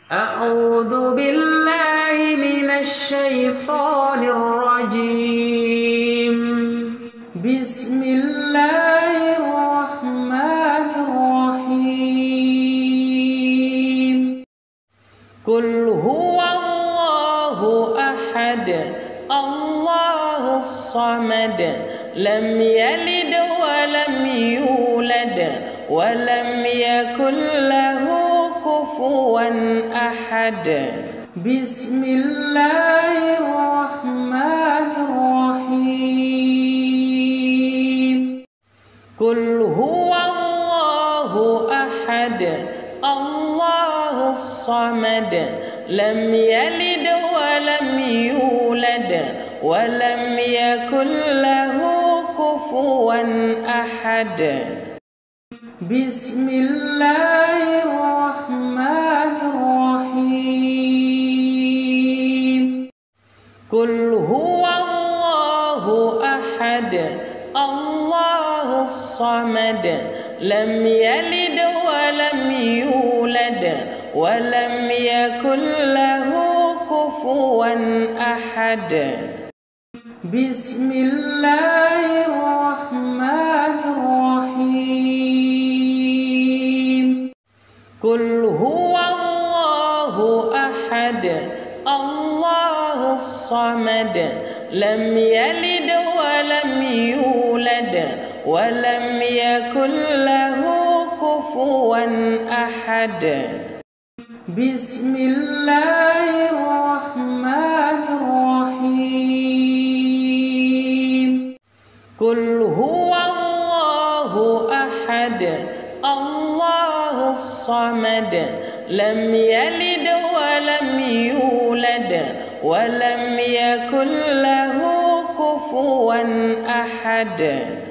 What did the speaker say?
أعوذ بالله من الشيطان الرجيم. بسم الله الرحمن الرحيم. قل هو الله أحد الله الصمد لم يلد ولم يولد ولم يكن له كفوا أحد. بسم الله الرحمن الرحيم. قل هو الله أحد الله الصمد لم يلد ولم يولد ولم يكن له كفوا أحد. بسم الله الرحمن الرحيم. قل هو الله أحد الله الصمد لم يلد ولم يولد ولم يكن له كفوا أحد. بسم الله الرحمن الرحيم. قل هو الله أحد الله الصمد لم يلد ولم يولد ولم يكن له كفوا أحد. بسم الله الرحمن الرحيم. قل هو الله أحد الله الصمد لم يلد ولم يولد ولم يكن له كفوا أحد.